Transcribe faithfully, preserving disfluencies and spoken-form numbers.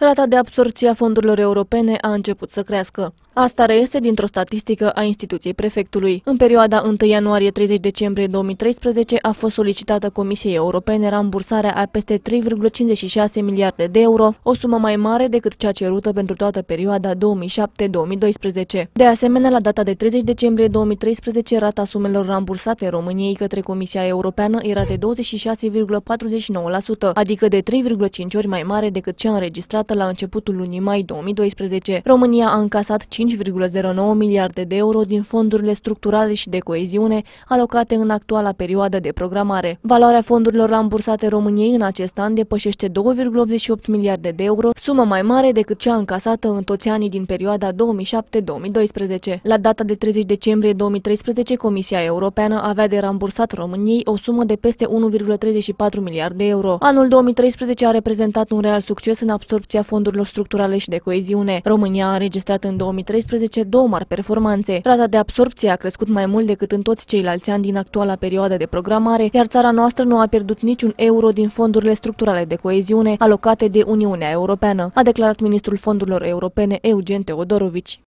Rata de absorbție a fondurilor europene a început să crească. Asta reiese dintr-o statistică a instituției prefectului. În perioada întâi ianuarie - treizeci decembrie două mii treisprezece a fost solicitată Comisiei Europene rambursarea a peste trei virgulă cincizeci și șase miliarde de euro, o sumă mai mare decât cea cerută pentru toată perioada două mii șapte - două mii doisprezece. De asemenea, la data de treizeci decembrie două mii treisprezece, rata sumelor rambursate României către Comisia Europeană era de douăzeci și șase virgulă patruzeci și nouă la sută, adică de trei virgulă cinci ori mai mare decât cea înregistrată la începutul lunii mai două mii doisprezece. România a încasat cinci virgulă zero nouă miliarde de euro din fondurile structurale și de coeziune alocate în actuala perioadă de programare. Valoarea fondurilor rambursate României în acest an depășește două virgulă optzeci și opt miliarde de euro, sumă mai mare decât cea încasată în toți anii din perioada două mii șapte - două mii doisprezece. La data de treizeci decembrie două mii treisprezece, Comisia Europeană avea de rambursat României o sumă de peste unu virgulă treizeci și patru miliarde de euro. Anul două mii treisprezece a reprezentat un real succes în absorbția fondurilor structurale și de coeziune. România a înregistrat în două mii treisprezece două mari performanțe. Rata de absorbție a crescut mai mult decât în toți ceilalți ani din actuala perioadă de programare, iar țara noastră nu a pierdut niciun euro din fondurile structurale de coeziune alocate de Uniunea Europeană, a declarat ministrul fondurilor europene Eugen Teodorovici.